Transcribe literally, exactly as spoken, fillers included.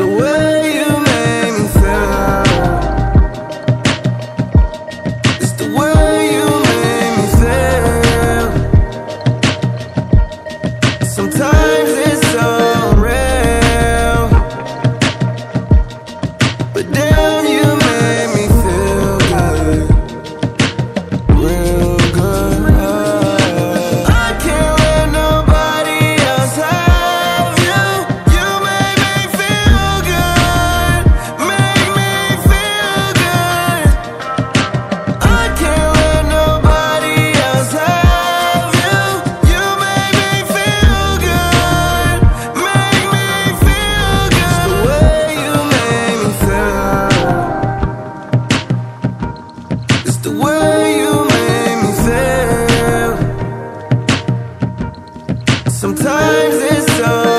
the way you made me feel. It's the way you made me feel. Sometimes it's so real, but damn, you made me feel good, real good. I can't let nobody else have you. You make me feel good, make me feel good. I can't let nobody else have you. You make me feel good, make me feel good. It's the way you made me feel. It's the way you made me feel. Sometimes it's so